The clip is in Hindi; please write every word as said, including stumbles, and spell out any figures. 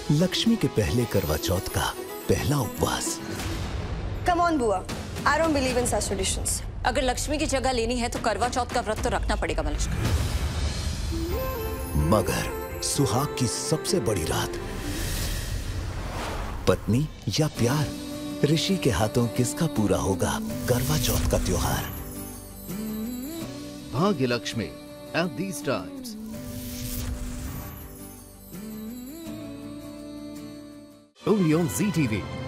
लक्ष्मी के पहले करवा चौथ का पहला उपवास। कम ऑन बुआ, I don't believe in such traditions. अगर लक्ष्मी की जगह लेनी है तो करवा चौथ का व्रत तो रखना पड़ेगा मलिष्का। मगर सुहाग की सबसे बड़ी रात, पत्नी या प्यार, ऋषि के हाथों किसका पूरा होगा करवा चौथ का त्योहार। भाग्य Lakshmi at these times. Only on Z T V.